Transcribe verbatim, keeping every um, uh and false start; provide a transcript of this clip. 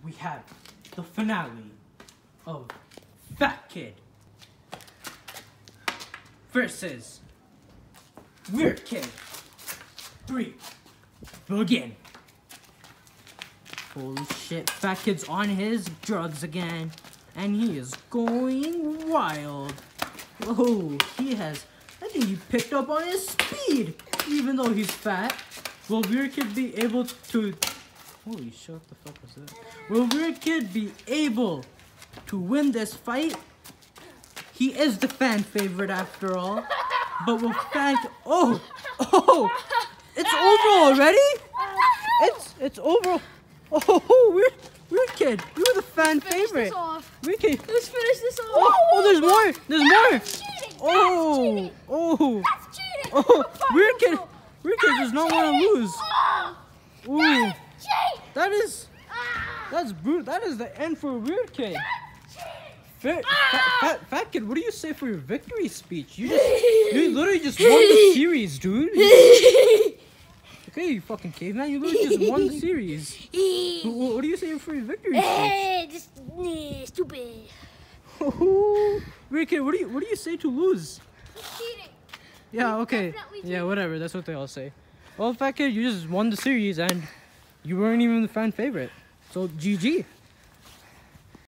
we have the finale of Fat Kid versus Weird Kid. Three, begin. Holy shit, Fat Kid's on his drugs again, and he is going wild. Whoa, he has, I think he picked up on his speed, even though he's fat. Will Weird Kid be able to, holy shit, what the fuck was that? Will Weird Kid be able to win this fight? He is the fan favorite after all, but will Fan, oh, oh, it's over already? It's, it's over. Oh, Weird, Weird Kid, you were the fan Finish favorite. This off. Weird Kid. Let's finish this off. Oh, oh, there's more. There's more. That's cheating. Oh, That's cheating. oh, That's cheating. oh. Weird Kid, Weird Kid does not want to lose. Oh, Ooh, cheat. that is, Ah, that's brutal. That is the end for Weird Kid. cheating. Fat, fat, fat, fat Kid, what do you say for your victory speech? You just, you literally just won the series, dude. Okay, you fucking caveman, you literally just won the series. What, what do you say for your victory speech? Eh, just eh, stupid. Weird Kid, what do you, what do you say to lose? Cheating. Yeah, okay. Definitely Yeah, cheating. whatever. That's what they all say. Well, Fat Kid, you just won the series and you weren't even the fan favorite. So, G G.